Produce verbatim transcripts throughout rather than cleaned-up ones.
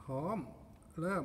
ร้อมเริ่ม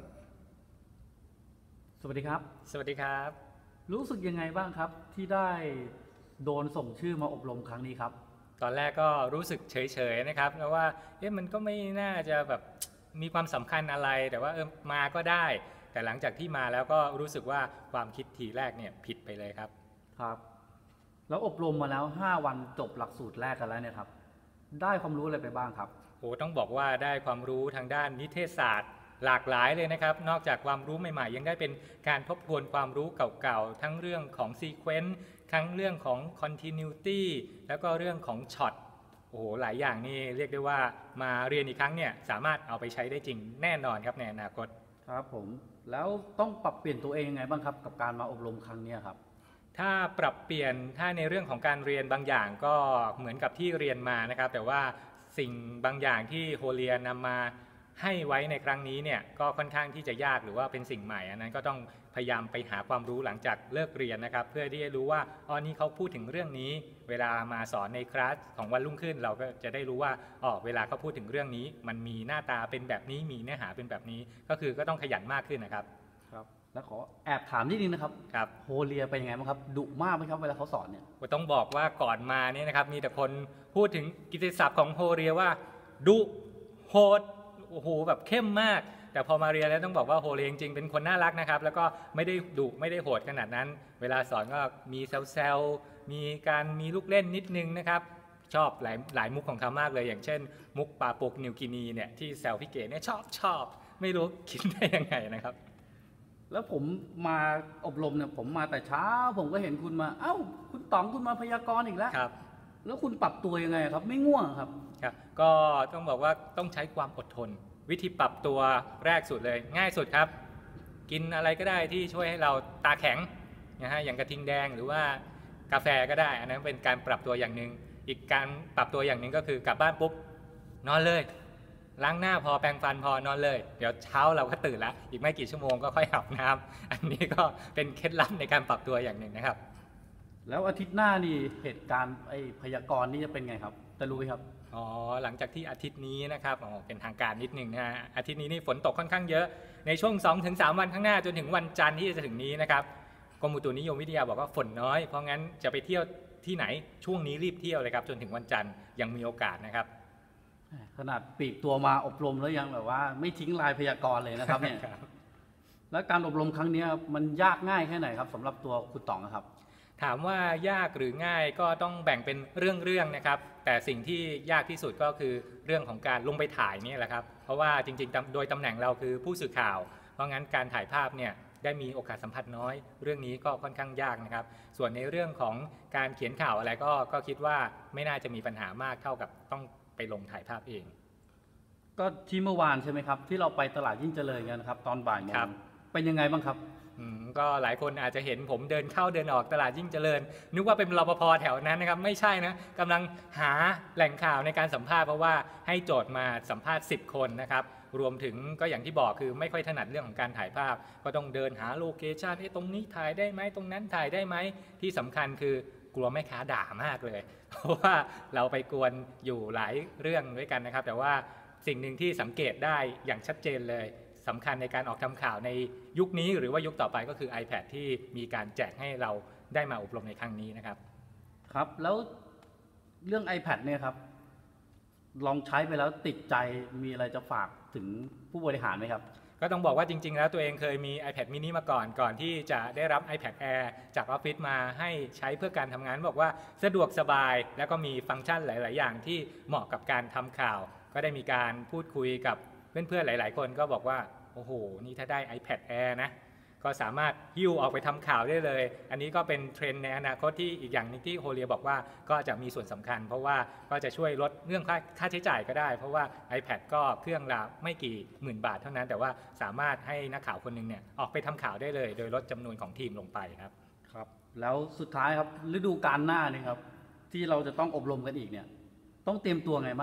สวัสดีครับสวัสดีครับรู้สึกยังไงบ้างครับที่ได้โดนส่งชื่อมาอบรมครั้งนี้ครับตอนแรกก็รู้สึกเฉยๆนะครับแล้วว่าเอ๊ะมันก็ไม่น่าจะแบบมีความสำคัญอะไรแต่ว่าเออมาก็ได้แต่หลังจากที่มาแล้วก็รู้สึกว่าความคิดทีแรกเนี่ยผิดไปเลยครับครับแล้วอบรมมาแล้วห้าวันจบหลักสูตรแรกกันแล้วเนี่ยครับได้ความรู้อะไรไปบ้างครับโอ้ต้องบอกว่าได้ความรู้ทางด้านนิเทศศาสตร์หลากหลายเลยนะครับนอกจากความรู้ใหม่ๆยังได้เป็นการทบทวนความรู้เก่าๆทั้งเรื่องของซีเควนซ์ทั้งเรื่องของ continuity แล้วก็เรื่องของช็อตโอ้โหหลายอย่างนี่เรียกได้ว่ามาเรียนอีกครั้งเนี่ยสามารถเอาไปใช้ได้จริงแน่นอนครับในอนาคตครับผมแล้วต้องปรับเปลี่ยนตัวเองยังไงบ้างครับกับการมาอบรมครั้งนี้ครับถ้าปรับเปลี่ยนถ้าในเรื่องของการเรียนบางอย่างก็เหมือนกับที่เรียนมานะครับแต่ว่าสิ่งบางอย่างที่โฮเลียนำมาให้ไว้ในครั้งนี้เนี่ยก็ค่อนข้างที่จะยากหรือว่าเป็นสิ่งใหม่อันนั้นก็ต้องพยายามไปหาความรู้หลังจากเลิกเรียนนะครับเพื่อที่จะรู้ว่าอ๋อนี่เขาพูดถึงเรื่องนี้เวลามาสอนในคลาสของวันรุ่งขึ้นเราก็จะได้รู้ว่าอ๋อเวลาเขาพูดถึงเรื่องนี้มันมีหน้าตาเป็นแบบนี้มีเนื้อหาเป็นแบบนี้ก็คือก็ต้องขยันมากขึ้นนะครับครับแล้วขอแอบถามนิดนึงนะครับครับโฮเลียเป็นยังไงบ้างครับดุมากไหมครับเวลาเขาสอนเนี่ยต้องบอกว่าก่อนมาเนี่ยนะครับมีแต่คนพูดถึงกิตติศัพท์ของโฮเลียว่าดุโหดโอ้โหแบบเข้มมากแต่พอมาเรียนแล้วต้องบอกว่าโฮเลียจริงๆเป็นคนน่ารักนะครับแล้วก็ไม่ได้ดุไม่ได้โหดขนาดนั้นเวลาสอนก็มีแซวๆมีการมีลูกเล่นนิดนึงนะครับชอบหลายหลายมุกของเขามากเลยอย่างเช่นมุกปลาปกนิวกินีเนี่ยที่แซวพี่เก๋เนี่ยชอบชอบไม่รู้คิดได้ยังไงนะครับแล้วผมมาอบรมเนี่ยผมมาแต่เช้าผมก็เห็นคุณมาเอ้าคุณต๋องคุณมาพยากรณ์อีกแล้วครับแล้วคุณปรับตัวยังไงครับไม่ง่วงครับครับก็ต้องบอกว่าต้องใช้ความอดทนวิธีปรับตัวแรกสุดเลยง่ายสุดครับกินอะไรก็ได้ที่ช่วยให้เราตาแข็งนะฮะอย่างกระทิงแดงหรือว่ากาแฟก็ได้อันนั้นเป็นการปรับตัวอย่างหนึ่งอีกการปรับตัวอย่างหนึ่งก็คือกลับบ้านปุ๊บนอนเลยล้างหน้าพอแปรงฟันพอนอนเลยเดี๋ยวเช้าเราก็ตื่นแล้วอีกไม่กี่ชั่วโมงก็ค่อยอาบน้ำอันนี้ก็เป็นเคล็ดลับในการปรับตัวอย่างหนึ่งนะครับแล้วอาทิตย์หน้านี่เหตุการณ์ไอ้พยากรณ์นี่จะเป็นไงครับจะรู้ไหมครับอ๋อหลังจากที่อาทิตย์นี้นะครับอ๋อเป็นทางการนิดนึงนะฮะอาทิตย์นี้นี่ฝนตกค่อนข้างเยอะในช่วง สองถึงสาม วันข้างหน้าจนถึงวันจันทร์ที่จะถึงนี้นะครับกรมอุตุนิยมวิทยาบอกว่าฝนน้อยเพราะงั้นจะไปเที่ยวที่ไหนช่วงนี้รีบเที่ยวเลยครับจนถึงวันจันทร์ยังมีโอกาสนะครับขนาดปีกตัวมาอบรมแล้วยังแบบว่าไม่ทิ้งลายพยากรณ์เลยนะครับเนี่ยแล้วการอบรมครั้งนี้มันยากง่ายแค่ไหนครับสำหรับตัวคุณต๋องครับถามว่ายากหรือง่ายก็ต้องแบ่งเป็นเรื่องๆนะครับแต่สิ่งที่ยากที่สุดก็คือเรื่องของการลงไปถ่ายนี่แหละครับเพราะว่าจริงๆโดยตำแหน่งเราคือผู้สื่อข่าวเพราะงั้นการถ่ายภาพเนี่ยได้มีโอกาสสัมผัสน้อยเรื่องนี้ก็ค่อนข้างยากนะครับส่วนในเรื่องของการเขียนข่าวอะไรก็ก็คิดว่าไม่น่าจะมีปัญหามากเท่ากับต้องไปลงถ่ายภาพเองก็ที่เมื่อวานใช่ไหมครับที่เราไปตลาดยิ่งเจริญกันนะครับตอนบ่ายโมงเป็นยังไงบ้างครับก็หลายคนอาจจะเห็นผมเดินเข้าเดินออกตลาดยิ่งเจริญนึกว่าเป็นรปภแถวนั้นนะครับไม่ใช่นะกำลังหาแหล่งข่าวในการสัมภาษณ์เพราะว่าให้โจทย์มาสัมภาษณ์สิบคนนะครับรวมถึงก็อย่างที่บอกคือไม่ค่อยถนัดเรื่องของการถ่ายภาพก็ต้องเดินหาโลเคชั่นตรงนี้ถ่ายได้ไหมตรงนั้นถ่ายได้ไหมที่สำคัญคือกลัวแม่ค้าด่ามากเลยเพราะว่าเราไปกวนอยู่หลายเรื่องด้วยกันนะครับแต่ว่าสิ่งหนึ่งที่สังเกตได้อย่างชัดเจนเลยสำคัญในการออกทำข่าวในยุคนี้หรือว่ายุคต่อไปก็คือ iPad ที่มีการแจกให้เราได้มาอบรมในครั้งนี้นะครับครับแล้วเรื่อง iPad เนี่ยครับลองใช้ไปแล้วติดใจมีอะไรจะฝากถึงผู้บริหารไหมครับก็ต้องบอกว่าจริงๆแล้วตัวเองเคยมี iPad mini มาก่อนก่อนที่จะได้รับ iPad Air จากออฟฟิศมาให้ใช้เพื่อการทำงานบอกว่าสะดวกสบายแล้วก็มีฟังก์ชันหลายๆอย่างที่เหมาะกับการทำข่าวก็ได้มีการพูดคุยกับเพื่อนๆหลายๆคนก็บอกว่าโอ้โหนี่ถ้าได้ iPad Air นะก็สามารถหิ้วออกไปทำข่าวได้เลยอันนี้ก็เป็นเทรนด์ในอนาคตที่อีกอย่างนึงที่โฮเลียบอกว่าก็จะมีส่วนสำคัญเพราะว่าก็จะช่วยลดเรื่องค่าใช้จ่ายก็ได้เพราะว่า iPad ก็เครื่องละไม่กี่หมื่นบาทเท่านั้นแต่ว่าสามารถให้นักข่าวคนนึงเนี่ยออกไปทำข่าวได้เลยโดยลดจำนวนของทีมลงไปครับครับแล้วสุดท้ายครับฤดูกาลหน้านี่ครับที่เราจะต้องอบรมกันอีกเนี่ยต้องเตรียมตัวไงบ้างครับ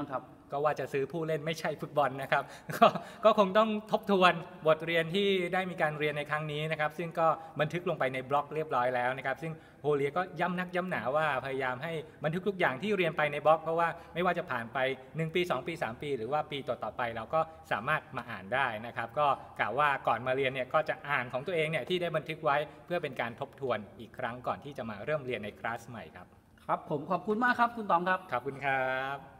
ก็ว่าจะซื้อผู้เล่นไม่ใช่ฟุตบอลนะครับ ก็ก็คงต้องทบทวนบทเรียนที่ได้มีการเรียนในครั้งนี้นะครับซึ่งก็บันทึกลงไปในบล็อกเรียบร้อยแล้วนะครับซึ่งโฮเลียก็ย้ำนักย้ำหนาว่าพยายามให้บันทึกทุกอย่างที่เรียนไปในบล็อกเพราะว่าไม่ว่าจะผ่านไปหนึ่งปีสองปีสามปีหรือว่าปีต่อๆไปเราก็สามารถมาอ่านได้นะครับก็กล่าวว่าก่อนมาเรียนเนี่ยก็จะอ่านของตัวเองเนี่ยที่ได้บันทึกไว้เพื่อเป็นการทบทวนอีกครั้งก่อนที่จะมาเริ่มเรียนในคลาสใหม่ครับครับผมขอบคุณมากครับคุณต๋องครับขอบคุณครับ